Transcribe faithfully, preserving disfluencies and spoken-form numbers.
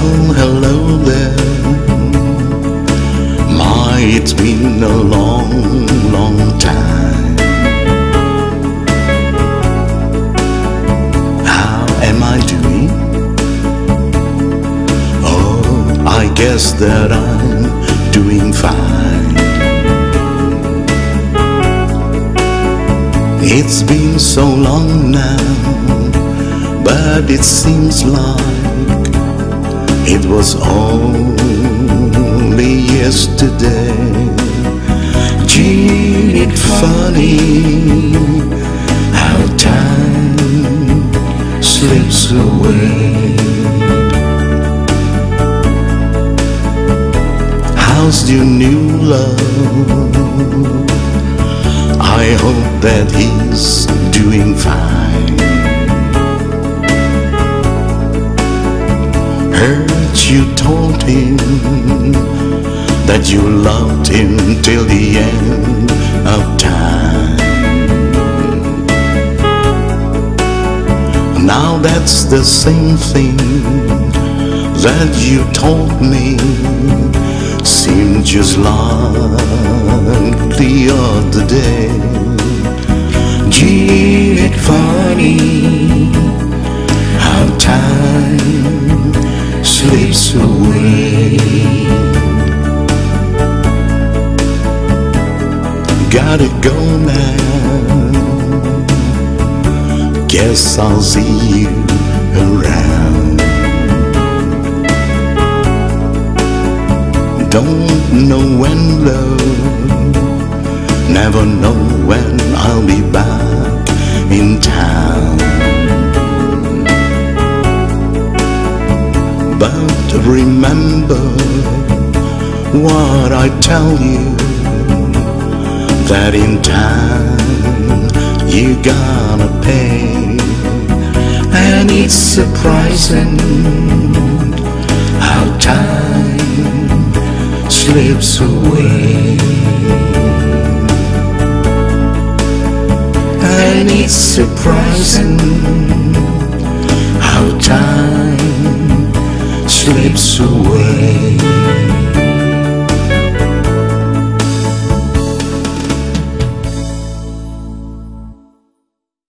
Well, hello there. My, it's been a long, long time. How am I doing? Oh, I guess that I'm doing fine. It's been so long now, but it seems like it was only yesterday. Gee, it's funny how time slips away. How's your new love? I hope that he's doing fine. Heard you told him that you loved him till the end of time. Now that's the same thing that you told me, seemed just like the other day. Gee, it's funny how time slips away. Gotta go now, guess I'll see you around. Don't know when, love, never know when I'll be back in town. But remember what I tell you, that in time you gotta pay. And it's surprising how time slips away. And it's surprising how time slips away.